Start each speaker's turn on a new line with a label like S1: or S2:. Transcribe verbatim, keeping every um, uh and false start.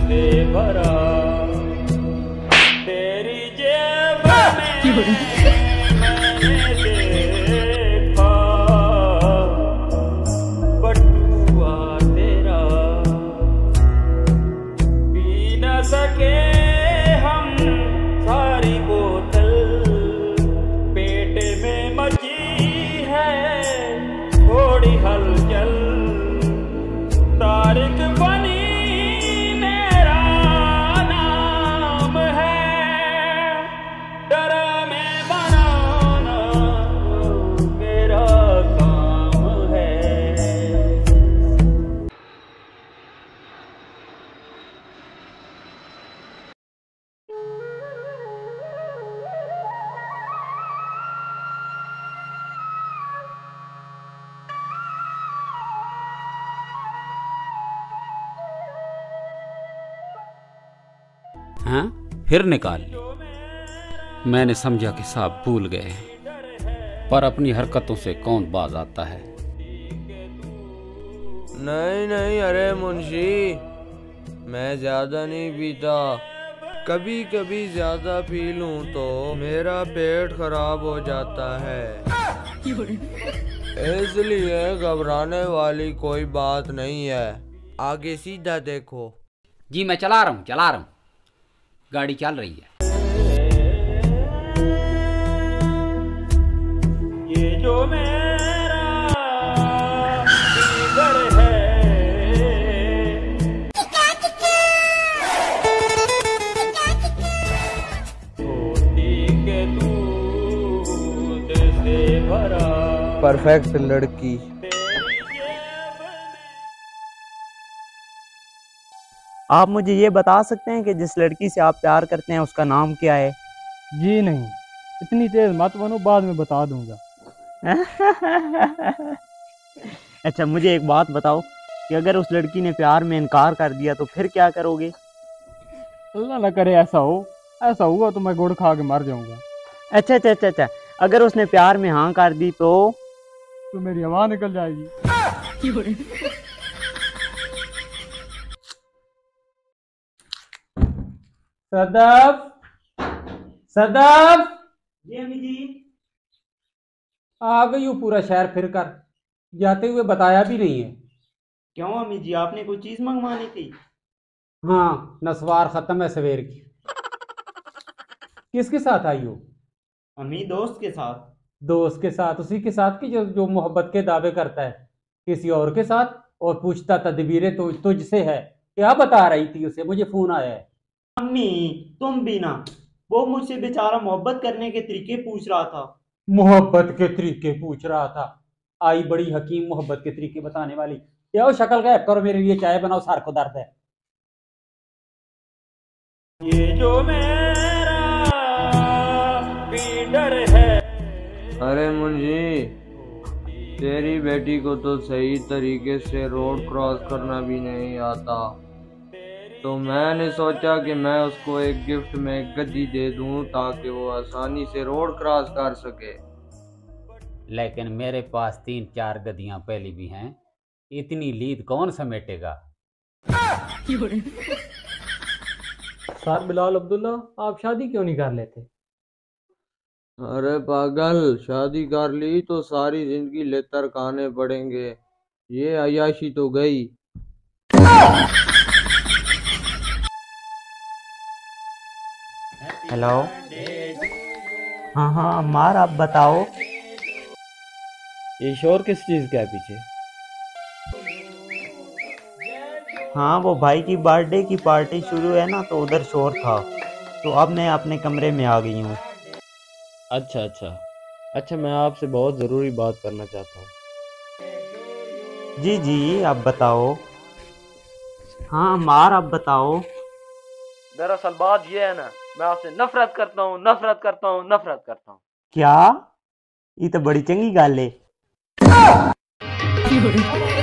S1: से भरा, तेरी जेब में मैंने देखा बटुआ तेरा, पी न सके हम सारी बोतल, पेट में मची है थोड़ी हलचल, तारिक बनी मेरा नाम है, डरा में बनाना मेरा काम है।
S2: हाँ, फिर निकाल ली। मैंने समझा कि साहब भूल गए, पर अपनी हरकतों से कौन बाज आता है।
S3: नहीं नहीं, अरे मुंशी, मैं ज्यादा नहीं पीता, कभी कभी ज्यादा पी लूं तो मेरा पेट खराब हो जाता है, इसलिए घबराने वाली कोई बात नहीं है, आगे सीधा देखो।
S2: जी मैं चला रहा हूँ चला रहा हूँ, गाड़ी चल रही है।
S1: ये जो मेरा दीगर है, छोटी के दूध से भरा,
S3: परफेक्ट लड़की।
S4: आप मुझे ये बता सकते हैं कि जिस लड़की से आप प्यार करते हैं उसका नाम क्या है?
S5: जी नहीं, इतनी तेज मत बनो, बाद में बता दूंगा।
S4: अच्छा मुझे एक बात बताओ कि अगर उस लड़की ने प्यार में इनकार कर दिया तो फिर क्या करोगे?
S5: अल्लाह ना करे ऐसा हो, ऐसा हुआ तो मैं गुड़ खा के मर जाऊंगा।
S4: अच्छा अच्छा अच्छा अच्छा, अगर उसने प्यार में हाँ कर दी तो
S5: तो मेरी आवाज निकल जाएगी। सदफ, सदफ,
S4: जी अम्मी जी।
S2: आ गई हूँ पूरा शहर फिर कर, जाते हुए बताया भी नहीं है।
S4: क्यों अम्मी जी, आपने कोई चीज मंगवानी थी?
S2: हाँ, नस्वार खत्म है सवेर की। किसके साथ आई हो?
S4: अम्मी दोस्त के साथ।
S2: दोस्त के साथ? उसी के साथ की जो जो मोहब्बत के दावे करता है, किसी और के साथ? और पूछता तदबीरें तो तुझसे है। क्या बता रही थी उसे? मुझे फोन आया है।
S4: अम्मी तुम भी ना, वो मुझसे बेचारा मोहब्बत करने के तरीके पूछ रहा था।
S2: मोहब्बत के तरीके पूछ रहा था? आई बड़ी हकीम मोहब्बत के तरीके बताने वाली। क्या शक्ल गायब करो, मेरे लिए चाय बनाओ, सर को दर्द है।
S1: ये जो मेरा पीडर है।
S3: अरे मुंशी, तेरी बेटी को तो सही तरीके से रोड क्रॉस करना भी नहीं आता, तो मैंने सोचा कि मैं उसको एक गिफ्ट में गद्दी दे दूं ताकि वो आसानी से रोड क्रॉस कर सके।
S2: लेकिन मेरे पास तीन चार गद्दियां पहली भी हैं, इतनी लीद कौन समेटेगा?
S5: सर बिलाल अब्दुल्ला, आप शादी क्यों नहीं कर लेते?
S3: अरे पागल, शादी कर ली तो सारी जिंदगी लेतर खाने पड़ेंगे, ये अयाशी तो गई।
S4: हेलो, हाँ हाँ अम्मार, आप बताओ।
S5: ये शोर किस चीज का है पीछे?
S4: हाँ वो भाई की बर्थडे की पार्टी शुरू है ना, तो उधर शोर था, तो अब मैं अपने कमरे में आ गई हूँ।
S5: अच्छा अच्छा अच्छा, मैं आपसे बहुत ज़रूरी बात करना चाहता हूँ।
S4: जी जी आप बताओ। हाँ अम्मार आप बताओ।
S5: दरअसल बात ये है ना, मैं आपसे नफरत करता हूँ नफरत करता हूँ नफरत करता हूँ।
S4: क्या? ये तो बड़ी चंगी गल है।